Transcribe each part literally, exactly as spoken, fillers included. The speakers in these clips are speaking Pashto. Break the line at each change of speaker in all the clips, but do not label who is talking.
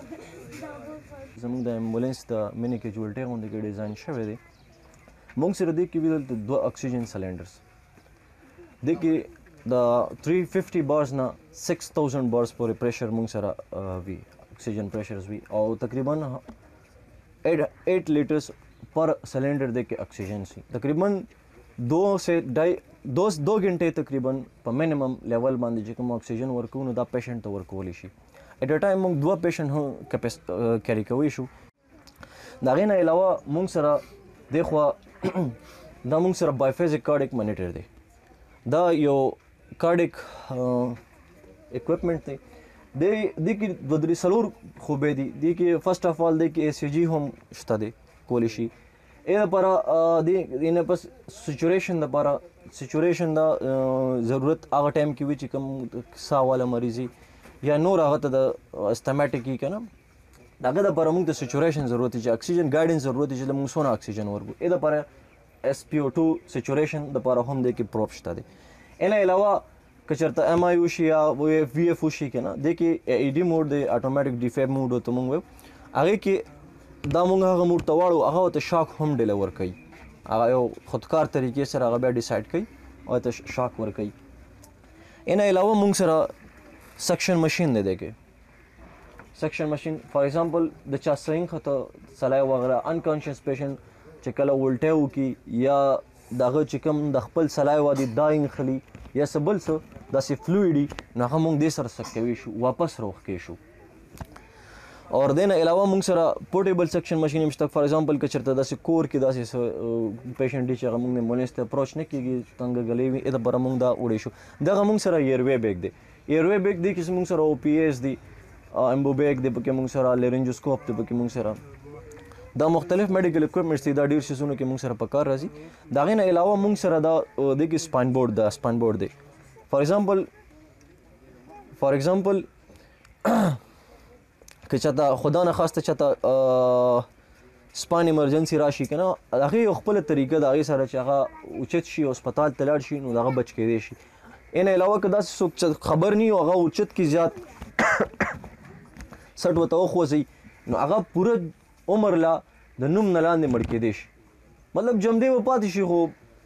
زموږ د امبولانس د مینی کیجوالټي غونډه کې ډیزاین شوی دی. موږ سره دی کې دلته دوه اکسیجن سلندرز دی کې د three fifty بارز نه six thousand بارز پورې پریشر موږ سره وي اکسیجن پریشرز وي او تقریبا eight لیټرز پر سلندر دی کې اکسیجن سی تقریبا دو سے ढाई دو دو घंटे تقریبا په مینیمم لیول باندې چې کوم اکسیجن ورکو نو دا پیشنټ ته ورکول شي. اټ ا ټایم موږ دوه پیشنټ هم کیری کوي شو. دا غینه علاوه موږ سره د خو دا موږ سره بایفیزیک کارډیک مانیټر دی. دا یو کارډیک اکوپمنٹ دی. د دې کې د درې سلور خوبې دي. د کې فرست اف آل د کې ای سی جی هم شته دی کولی شي. اې لپاره د نه پس سچوریشن لپاره سچوریشن دا ضرورت هغه ټایم کې وي چې کوم ساه والا مریضي یا نور هغه ته د استماټیک کی کنه داګه د پر موږ د سچوریشن ضرورت چې اکسیجن ګایډنس ضرورت چې موږ سونه اکسیجن ورکو. اې د پر اس پی او two سچوریشن د پر هم د کې پروپ شته دي. ان علاوه کچرته ایم آی او شي یا وی اف او شي کنه د کې ای ډی موډ د اتوماتیک ډیفیب موډ ته موږ هغه کې دا موږ هغه موډ ته واړو هغه ته شاک هم ډیلیور کوي. هغه یو خودکار طریقې سره هغه بیا ډیسایډ کوي او ته شاک ور کوي. ان علاوه موږ سره سکشن ماشین دی دغه سکشن ماشین فار ایگزامپل د چا سینګ خته سلای وغیرہ انکانشس پیشنټ چې کله ولټه وکي یا دغه چې کوم د خپل سلای وادي داینګ خلی یا سبل څه داسې فلویډي نه هم موږ دې سره سکوي شو واپس روخ کې شو. اور دین علاوه موږ سره پورټیبل سکشن ماشین مشته فار ایگزامپل که چرته داسې کور کې داسې پیشنټ دی چې هغه موږ نه مونږ ته اپروچ نه کیږي څنګه غلې وي اې د بر موږ دا وړې شو. دغه موږ سره ایروي بیگ دی. ایروي بیگ دی چې موږ سره او پی ایس دی امبو بیگ دی پکې موږ سره لرنجوسکوپ دی پکې موږ سره دا مختلف میډیکل اکوپمنټس دي دا ډیر شیزونه کې موږ سره پکار راځي. دا غینه علاوه موږ سره دا د کې سپاین بورډ دا سپاین بورډ دی. فار ایگزامپل فار ایگزامپل که چاته خدا نه خواسته چاته سپاین ایمرجنسي راشي کنه هغه خپل طریقه د هغه سره چې هغه اوچت شي او هسپتال ته لاړ شي نو هغه بچ کېدی شي. ان علاوه که داسې څوک خبر نه هغه اوچت کی زیات سټ وته خوځي نو هغه پوره عمر لا د نوم نه لاندې مړ کېدی شي. مطلب جمدې و پاتې شي خو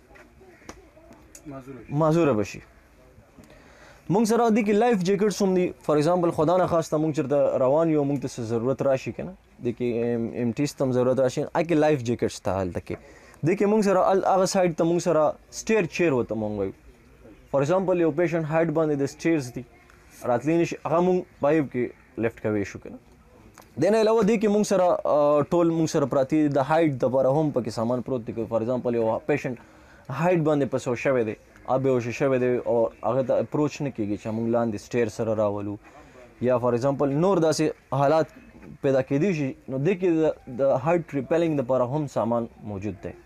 معذوره بشي. مونږ سره د کې لایف جیکټس هم دي. فار ایگزامپل خدا نه خواسته مونږ چرته روان یو مونږ ته ضرورت راشي کنه د کې ام ټی ستم ضرورت راشي اګه لایف جیکټس ته حالت کې د کې مونږ سره هغه سایډ ته مونږ سره سټیر چیر وته مونږ وایو. فار ایگزامپل یو پیشنټ هایټ باندې د سټیرز دي راتلی نشي هغه مونږ پایپ کې لیفټ کوي شو کنه. دین علاوه د کې مونږ سره ټول مونږ سره پراتی د هایټ د لپاره هم پکې سامان پروت دی. فار ایگزامپل یو پیشنټ هایټ باندې پسو شوی دی ابه او شوی دی او هغه ته اپروچ نه کیږي چې موږ لاندې سټیر سره راولو یا فار ایگزامپل نور داسې حالات پیدا کېدی شي نو د کې د هایټ ریپیلینګ لپاره هم سامان موجود دی.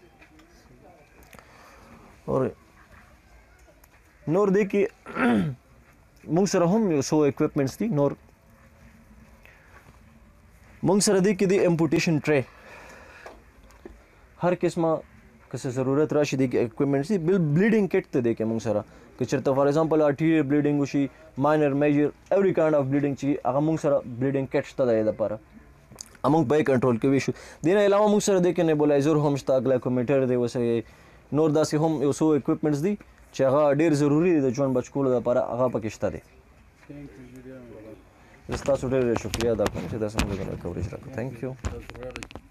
اور نور د کې موږ سره هم یو څو اکوپمنټس دي. نور موږ سره د کې د امپوټیشن ټری هر قسمه که څه ضرورت راشي د اکوپمنټس دي. بل بلیډینګ کټ ته دی کې موږ سره که چېرته فار ایگزامپل ارټیریل بلیډینګ وشي ماینر میجر ایوری کاینډ اف بلیډینګ چې هغه موږ سره بلیډینګ کټ شته دی دپاره موږ به یې کنټرول کوي شو. دې نه علاوه موږ سره دی کې نیبولایزر هم شته ګلایکومیټر دی ورسره نور داسې هم یو څو اکوپمنټس دي چې هغه ډېر ضروري دي د ژوند بچ کولو دپاره هغه پکې شته دی. زه ستاسو ډېر ډېر شکریه ادا کوم چې داسې موږ کوریج راکړو. تھینک یو.